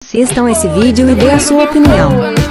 Assistam esse vídeo e dê a sua opinião.